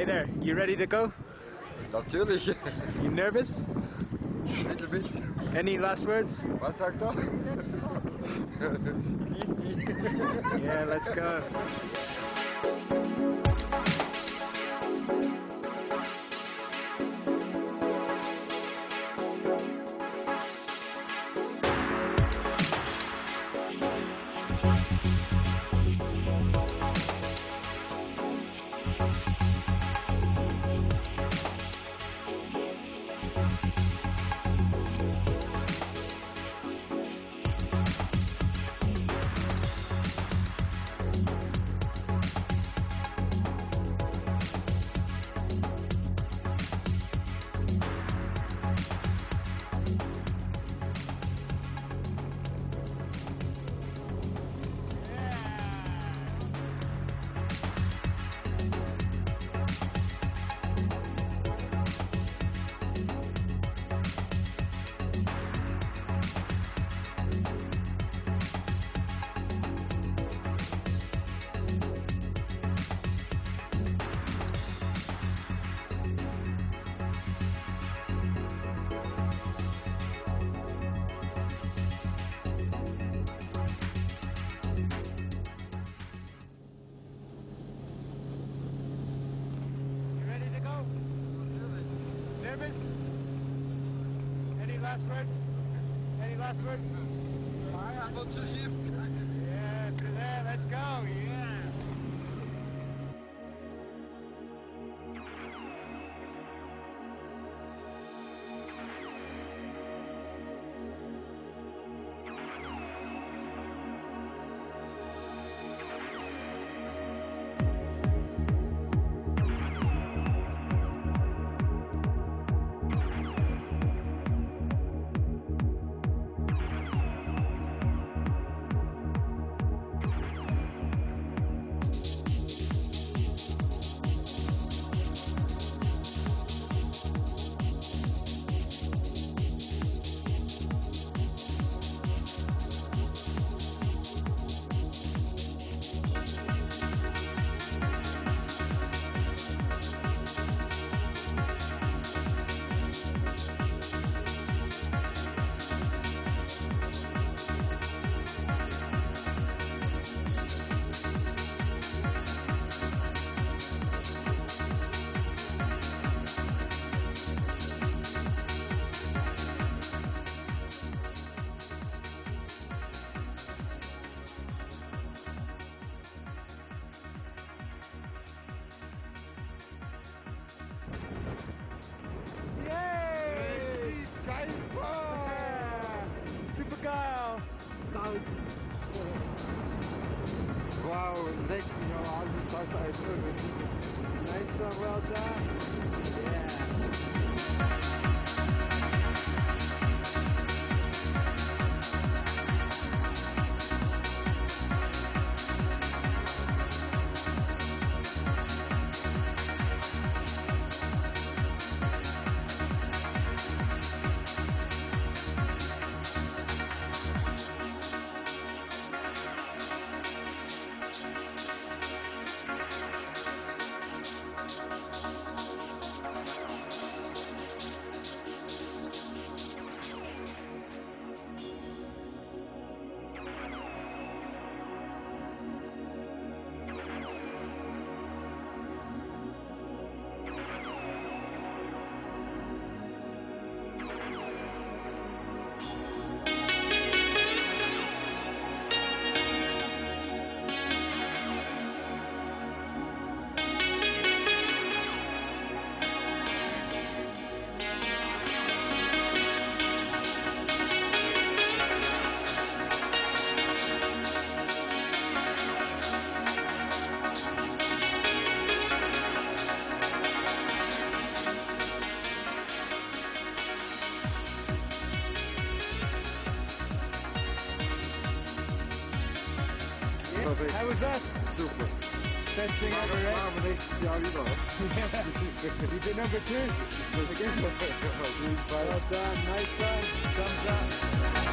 Hey there, you ready to go? Natürlich. You nervous? Little bit. Any last words? Was sagt er? Yeah, let's go. Nervous? Any last words? Any last words? Yeah, to there, let's go, yeah. Super geil! Wow, 16 Jahre alt, das heißt Nice one, well done! Yeah! How was that? Super. Best thing ever, right? Machen wir nächstes Jahr wieder. You did number 2? Again? Well done, nice one, thumbs up.